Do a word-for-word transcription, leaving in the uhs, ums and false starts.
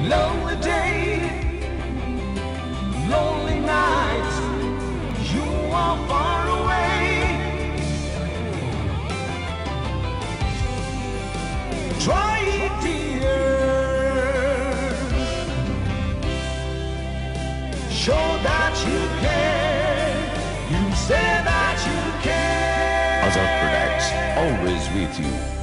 Lonely day, lonely nights, you are far away. Try it, dear. Show that you care. You say that you care. Azad Products, always with you.